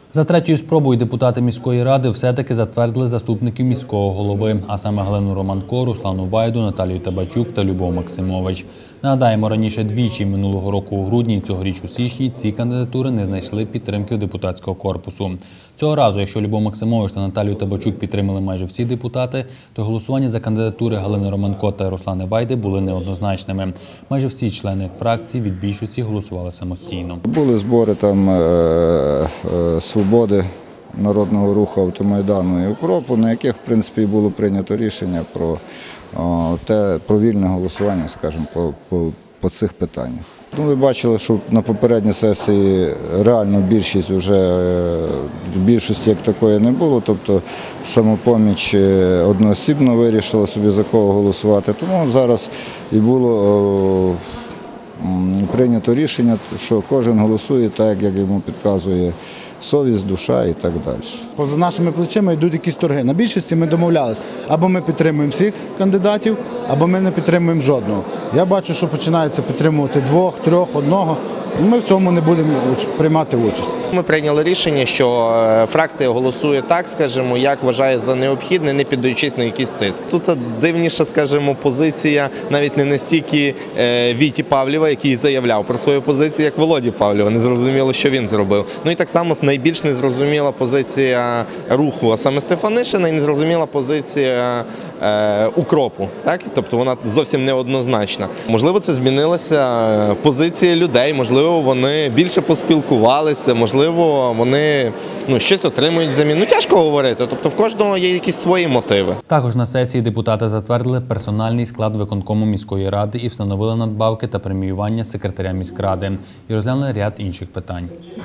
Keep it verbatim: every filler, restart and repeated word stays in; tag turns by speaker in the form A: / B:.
A: За третьою спробою депутати міської ради все-таки затвердили заступників міського голови, а саме Галину Романко, Руслану Вайду, Наталію Табачук та Любов Максимович. Нагадаємо, раніше двічі минулого року у грудні і цьогоріч у січні ці кандидатури не знайшли підтримки депутатського корпусу. Цього разу, якщо Любов Максимович та Наталію Табачук підтримали майже всі депутати, то голосування за кандидатури Галини Романко та Руслани Вайди були неоднозначними. Майже всі члени фракції від більшості голосували самостійно.
B: Були збори там е, е, «Свободи», Народного руху, Автомайдану і «Укропу», на яких, в принципі, було прийнято рішення про о, те, про вільне голосування, скажімо, по, по, по цих питаннях. Ну, ви бачили, що на попередній сесії реально більшість вже, більшості як такої не було, тобто «Самопоміч» одноосібно вирішила собі за кого голосувати, тому зараз і було о, прийнято рішення, що кожен голосує так, як йому підказує совість, душа і так далі.
C: Поза нашими плечима йдуть якісь торги. На більшості ми домовлялися, або ми підтримуємо всіх кандидатів, або ми не підтримуємо жодного. Я бачу, що починається підтримувати двох, трьох, одного. Ми в цьому не будемо приймати участь.
D: Ми прийняли рішення, що фракція голосує так, скажімо, як вважає за необхідне, не піддаючись на якийсь тиск. Тут дивніша, скажімо, позиція навіть не настільки Віті Павлєва, який заявляв про свою позицію, як Володі Павлєва. Не зрозуміло, що він зробив. Ну і так само найбільш незрозуміла позиція руху, а саме Стефанишина, і незрозуміла позиція е, Укропу. Так? Тобто вона зовсім неоднозначна. Можливо, це змінилася позиція людей, можливо, вони більше поспілкувалися, можливо, вони ну, щось отримують взамін. Ну, тяжко говорити, тобто в кожного є якісь свої мотиви.
A: Також на сесії депутати затвердили персональний склад виконкому міської ради і встановили надбавки та преміювання секретаря міськради. І розглянули ряд інших питань.